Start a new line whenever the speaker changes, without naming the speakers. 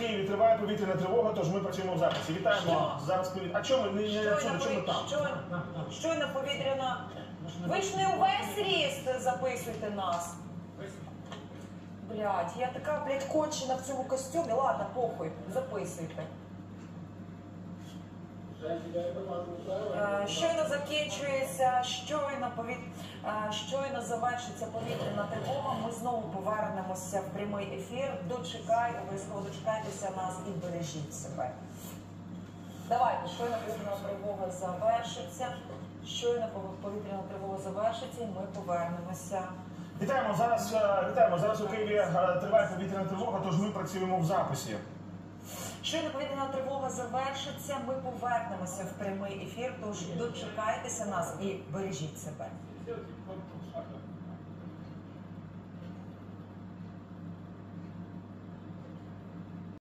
Києві триває повітряна тривога, тож ми працюємо в записі. Вітаємо. Зараз повітря. А чому ми не отсюди, чому там?
Щойно повітряна... Ви ж не увесь ріст записуйте нас. Блядь, я така, блядь, кончена в цьому костюмі. Ладно, похуй, записуйте. Щойно закінчується, щойно завершиться повітряна тривога, ми знову повернемося в прямий ефір. Обов'язково дочекайтеся нас і бережіть себе. Давайте, щойно повітряна тривога завершиться. Щойно повітряна тривога завершиться і ми повернемося.
Вітаємо. Зараз у Києві триває повітряна тривога, тож ми працюємо в записі.
Щойно повітряна тривога завершиться, ми повернемося в прямий ефір, тож дочекайтеся нас і бережіть себе.